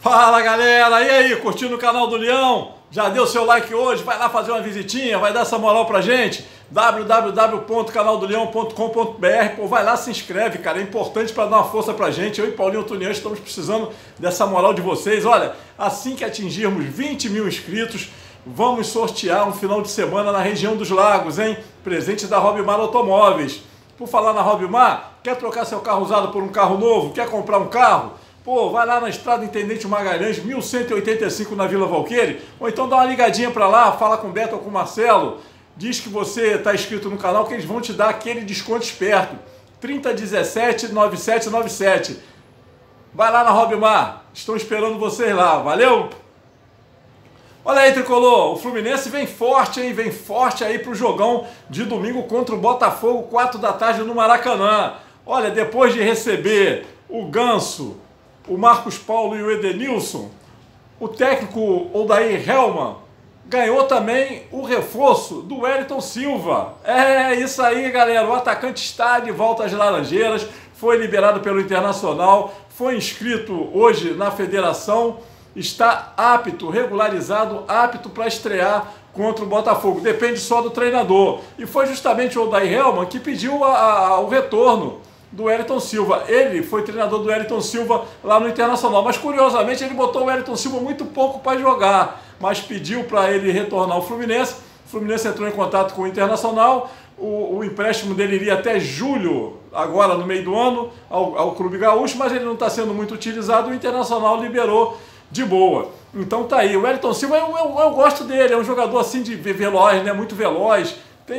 Fala galera, e aí, curtindo o canal do Leão? Já deu seu like hoje? Vai lá fazer uma visitinha, vai dar essa moral pra gente? www.canaldoleão.com.br. Pô, vai lá, se inscreve, cara, é importante pra dar uma força pra gente. Eu e Paulinho Tunian estamos precisando dessa moral de vocês. Olha, assim que atingirmos 20 mil inscritos, vamos sortear um final de semana na região dos Lagos, hein? Presente da Robimar Automóveis. Por falar na Robimar, quer trocar seu carro usado por um carro novo? Quer comprar um carro? Pô, vai lá na Estrada Intendente Magalhães, 1185 na Vila Valqueire, ou então dá uma ligadinha pra lá, fala com o Beto ou com o Marcelo, diz que você está inscrito no canal que eles vão te dar aquele desconto esperto, 3017-9797. Vai lá na Robimar, estão esperando vocês lá, valeu? Olha aí, Tricolor, o Fluminense vem forte, hein? Vem forte aí pro jogão de domingo contra o Botafogo, 4 da tarde no Maracanã. Olha, depois de receber o Ganso, o Marcos Paulo e o Edenilson, o técnico Odair Hellmann ganhou também o reforço do Wellington Silva. É isso aí, galera, o atacante está de volta às Laranjeiras, foi liberado pelo Internacional, foi inscrito hoje na federação, está apto, regularizado, apto para estrear contra o Botafogo. Depende só do treinador. E foi justamente o Odair Hellmann que pediu o retorno do Wellington Silva. Ele foi treinador do Wellington Silva lá no Internacional, mas curiosamente ele botou o Wellington Silva muito pouco para jogar, mas pediu para ele retornar ao Fluminense. O Fluminense entrou em contato com o Internacional, o empréstimo dele iria até julho, agora no meio do ano, ao Clube Gaúcho, mas ele não está sendo muito utilizado, o Internacional liberou de boa. Então tá aí, o Wellington Silva, eu gosto dele, é um jogador assim de veloz, né? Muito veloz,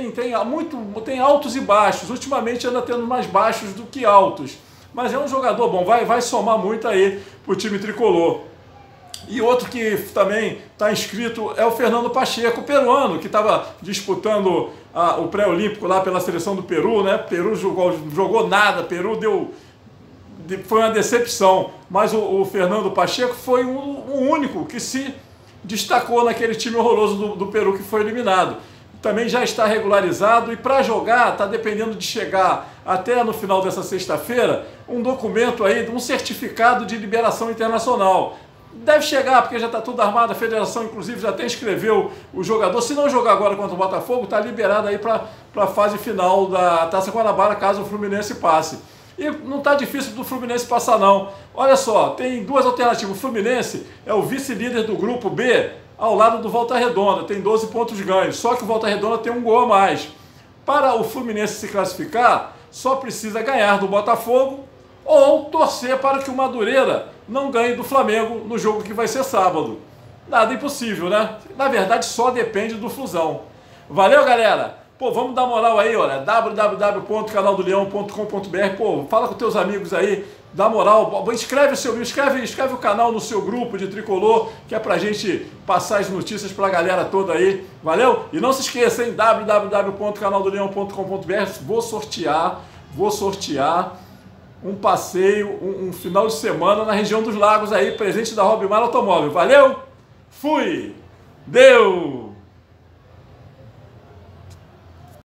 tem altos e baixos, ultimamente anda tendo mais baixos do que altos, mas é um jogador bom, vai somar muito aí pro time tricolor. E outro que também está inscrito é o Fernando Pacheco, peruano, que estava disputando o pré-olímpico lá pela seleção do Peru, né? Peru jogou nada, Peru foi uma decepção, mas o Fernando Pacheco foi o único que se destacou naquele time horroroso do Peru que foi eliminado. Também já está regularizado e para jogar está dependendo de chegar até no final dessa sexta-feira um documento aí, um certificado de liberação internacional. Deve chegar porque já está tudo armado, a federação inclusive já até inscreveu o jogador. Se não jogar agora contra o Botafogo, está liberado aí para a fase final da Taça Guanabara, caso o Fluminense passe. E não está difícil do Fluminense passar não. Olha só, tem duas alternativas. O Fluminense é o vice-líder do grupo B, ao lado do Volta Redonda, tem 12 pontos ganhos, só que o Volta Redonda tem um gol a mais. Para o Fluminense se classificar, só precisa ganhar do Botafogo ou torcer para que o Madureira não ganhe do Flamengo no jogo que vai ser sábado. Nada impossível, né? Na verdade, só depende do Flusão. Valeu, galera! Pô, vamos dar moral aí, olha, www.canaldoleão.com.br. Pô, fala com teus amigos aí, dá moral, escreve o canal no seu grupo de tricolor, que é pra gente passar as notícias pra galera toda aí, valeu? E não se esqueça, hein, www.canaldoleão.com.br. Vou sortear um passeio, um final de semana na região dos Lagos aí, presente da Robimar Automóvel. Valeu? Fui! Deu!